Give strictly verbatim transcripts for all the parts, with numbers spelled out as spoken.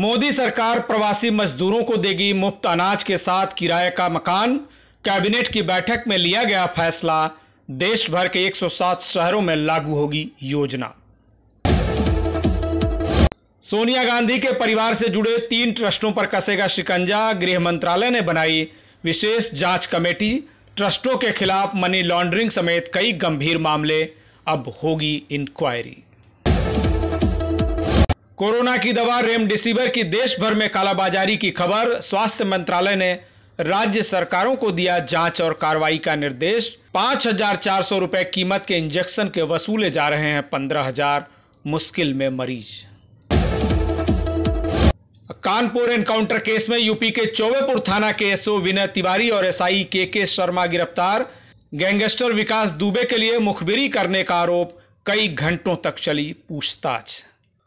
मोदी सरकार प्रवासी मजदूरों को देगी मुफ्त अनाज के साथ किराए का मकान। कैबिनेट की बैठक में लिया गया फैसला। देश भर के एक सौ सात शहरों में लागू होगी योजना। सोनिया गांधी के परिवार से जुड़े तीन ट्रस्टों पर कसेगा शिकंजा। गृह मंत्रालय ने बनाई विशेष जांच कमेटी। ट्रस्टों के खिलाफ मनी लॉन्ड्रिंग समेत कई गंभीर मामले, अब होगी इंक्वायरी। कोरोना की दवा रेमडेसिविर की देश भर में कालाबाजारी की खबर। स्वास्थ्य मंत्रालय ने राज्य सरकारों को दिया जांच और कार्रवाई का निर्देश। पांच हजार चार सौ रुपए कीमत के इंजेक्शन के वसूले जा रहे हैं पंद्रह हजार मुश्किल में मरीज। कानपुर एनकाउंटर केस में यूपी के चौबेपुर थाना के एसओ विनय तिवारी और एसआई के के शर्मा गिरफ्तार। गैंगस्टर विकास दुबे के लिए मुखबिरी करने का आरोप। कई घंटों तक चली पूछताछ।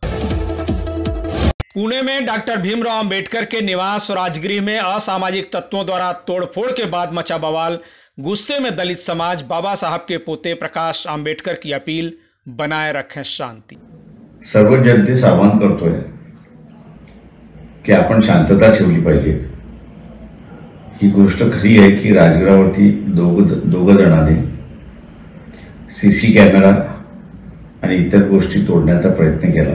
पुणे में डॉक्टर भीमराव अंबेडकर के निवास और राजगृह में असामाजिक तत्वों द्वारा तोड़फोड़ के बाद मचा बवाल। गुस्से में दलित समाज। बाबा साहब के पोते प्रकाश आंबेडकर की अपील, बनाए रखें शांती। सर्व जनतेस आवाहन करतोय की आपण शांतता ठेवली पाहिजे। ही गोष्ट खरी आहे की राजगृहावरती दोघ दोघ जणांनी सीसी कॅमेरा आणि इतर गोष्टी तोडण्याचा प्रयत्न केला।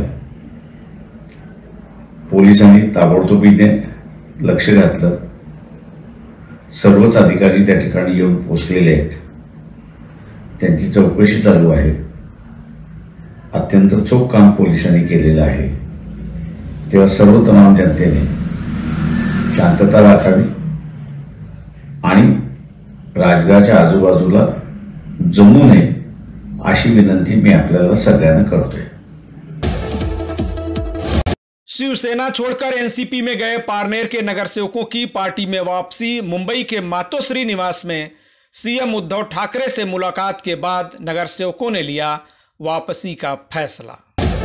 पोलिसांनी ताबडतोबीने लक्ष घातलं। सर्वच अधिकारी त्या ठिकाणी येऊन पोहोचलेले आहेत। त्यांची चौकशी चालू आहे। अत्यंत चोख काम पोलिसांनी केलेलं आहे। तेव्हा सर्व तमाम जनतेने शांतता राखावी आणि राजगृहाच्या आजूबाजूला जमू नये अशी विनंती मी आपल्याला सगळ्यांना करतोय। शिवसेना छोड़कर एनसीपी में गए पारनेर के नगरसेवकों की पार्टी में वापसी। मुंबई के मातोश्री निवास में सीएम उद्धव ठाकरे से मुलाकात के बाद नगरसेवकों ने लिया वापसी का फैसला।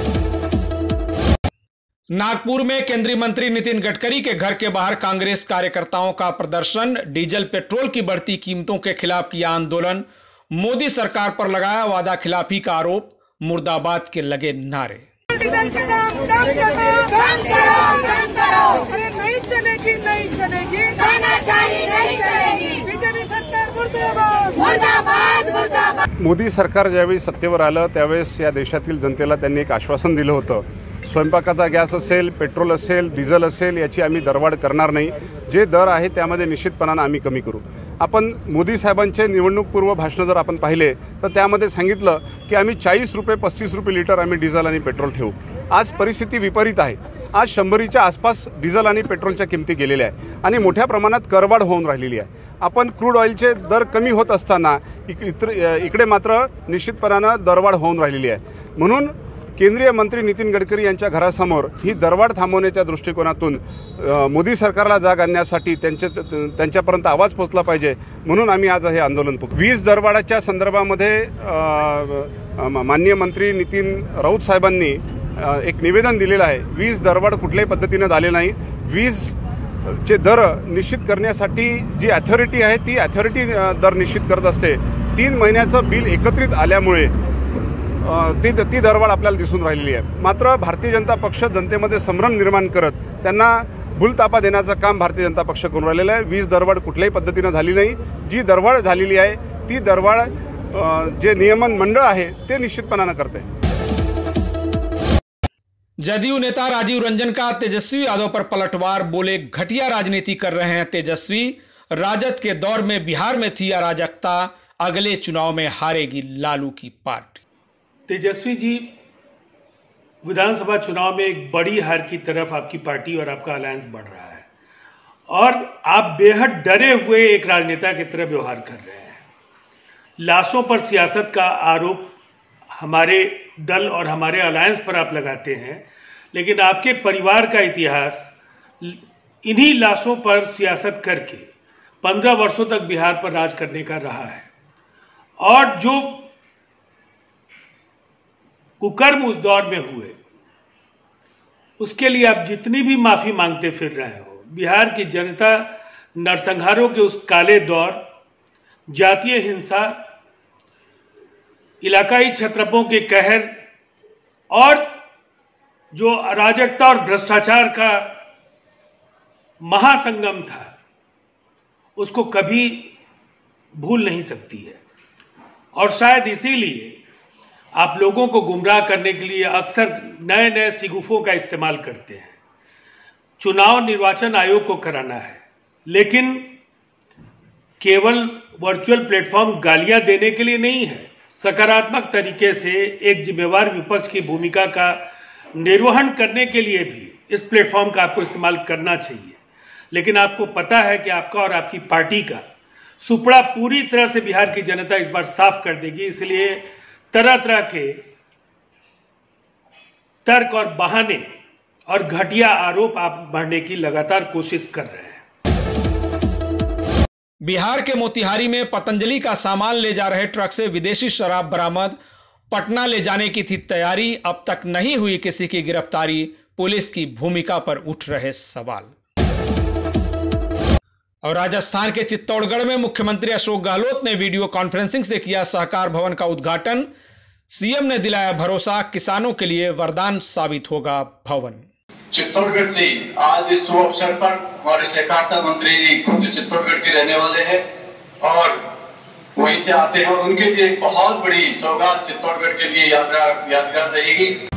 नागपुर में केंद्रीय मंत्री नितिन गडकरी के घर के बाहर कांग्रेस कार्यकर्ताओं का प्रदर्शन। डीजल पेट्रोल की बढ़ती कीमतों के खिलाफ किया आंदोलन। मोदी सरकार पर लगाया वादा खिलाफी का आरोप। मुर्दाबाद के लगे नारे। डीजल के दाम कम करो, कम करो, कम करो। अरे नहीं चलेगी, नहीं चलेगी, तानाशाही नहीं चलेगी। बीजेपी सरकार मुर्दाबाद, मुर्दाबाद, मुर्दाबाद। मोदी सरकार ज्यावेळी सत्तेवर आलं त्यावेळेस या देशातील जनतेला त्यांनी एक आश्वासन दिलं होतं। स्वयंपाकाचा गॅस असेल, पेट्रोल असेल, डिझेल असेल, याची आम्ही दरवाढ करणार नाही। जे दर आहे त्यामध्ये निश्चितपणाने आम्ही कमी करू। आपण मोदी साहेबांचे निवडणूकपूर्व भाषण जर आपण पाहिले तर त्यामध्ये सांगितलं की आम्ही चाळीस रुपये पस्तीस रुपये लिटर आम्ही डिझेल आणि पेट्रोल ठेवू। आज परिस्थिती विपरीत आहे। आज शंभरीच्या आसपास डिझेल आणि पेट्रोलच्या किमती गेलेल्या आहे आणि मोठ्या प्रमाणात करवाढ होऊन राहिलेली आहे। आपण क्रूड ऑइलचे दर कमी होत असताना इकडे मात्र निश्चितपणाने दरवाढ होऊन राहिलेली आहे। म्हणून केंद्रीय मंत्री नितिन गडकरी यांच्या घरासमोर ही दरवाढ थांबवण्याच्या दृष्टिकोनातून मोदी सरकारला जाग आणण्यासाठी त्यांचे त्यांच्यापर्यंत आवाज पोहोचला पाहिजे म्हणून आम्ही आज हे आंदोलन पुकारतो। वीज दरवाढाच्या संदर्भामध्ये माननीय मंत्री नितिन राऊत साहेबांनी एक निवेदन दिलेलं आहे। वीज दरवाढ कुठल्याही पद्धतीने झाले नाही। वीज चे दर निश्चित करण्यासाठी जी अथॉरिटी आहे ती अथॉरिटी दर निश्चित करत असते। तीन महिन्याचं बिल एकत्रित आल्यामुळे ती ती दरवाढ आपल्याला दिसून राहिलेली आहे। मात्र भारतीय जनता पक्ष जनतेमध्ये संभ्रम निर्माण करत त्यांना भूलतापा देण्याचं काम भारतीय जनता पक्ष करून राहिलेला आहे। वीज दरवाढ कुठल्याही पद्धतीने झाली नाही। जी दरवाढ झालेली आहे ती दरवाढ जे नियमन मंडळ आहे ते निश्चितपणाने करते। जदयू नेता राजीव रंजन का तेजस्वी यादव पर पलटवार। बोले घटिया राजनीति कर रहे हैं तेजस्वी। राजद के दौर में बिहार में थी अराजकता। अगले चुनाव में हारेगी लालू की पार्टी। तेजस्वी जी, विधानसभा चुनाव में एक बड़ी हार की तरफ आपकी पार्टी और आपका अलायंस बढ़ रहा है और आप बेहद डरे हुए एक राजनेता की तरह व्यवहार कर रहे हैं। लाशों पर सियासत का आरोप हमारे दल और हमारे अलायंस पर आप लगाते हैं, लेकिन आपके परिवार का इतिहास इन्हीं लाशों पर सियासत करके पंद्रह वर्षों तक बिहार पर राज करने का रहा है। और जो कुकर्म उस दौर में हुए उसके लिए आप जितनी भी माफी मांगते फिर रहे हो। बिहार की जनता नरसंहारों के उस काले दौर, जातीय हिंसा, इलाकाई क्षत्रपों के कहर और जो अराजकता और भ्रष्टाचार का महासंगम था, उसको कभी भूल नहीं सकती है। और शायद इसीलिए आप लोगों को गुमराह करने के लिए अक्सर नए नए सिगुफों का इस्तेमाल करते हैं। चुनाव निर्वाचन आयोग को कराना है, लेकिन केवल वर्चुअल प्लेटफॉर्म गालियां देने के लिए नहीं है। सकारात्मक तरीके से एक जिम्मेवार विपक्ष की भूमिका का निर्वहन करने के लिए भी इस प्लेटफॉर्म का आपको इस्तेमाल करना चाहिए। लेकिन आपको पता है कि आपका और आपकी पार्टी का सुपड़ा पूरी तरह से बिहार की जनता इस बार साफ कर देगी। इसलिए तरह तरह के तर्क और बहाने और घटिया आरोप आप बढ़ने की लगातार कोशिश कर रहे हैं। बिहार के मोतिहारी में पतंजलि का सामान ले जा रहे ट्रक से विदेशी शराब बरामद। पटना ले जाने की थी तैयारी, अब तक नहीं हुई किसी की गिरफ्तारी। पुलिस की भूमिका पर उठ रहे सवाल। और राजस्थान के चित्तौड़गढ़ में मुख्यमंत्री अशोक गहलोत ने वीडियो कॉन्फ्रेंसिंग से किया सहकार भवन का उद्घाटन। सीएम ने दिलाया भरोसा, किसानों के लिए वरदान साबित होगा भवन। चित्तौड़गढ़ से आज इस शुभ अवसर पर हमारे सहकारिता मंत्री जी खुद चित्तौड़गढ़ के रहने वाले हैं और वहीं से आते हैं और उनके लिए एक बहुत बड़ी सौगात चित्तौड़गढ़ के लिए यादगार यादगार रहेगी।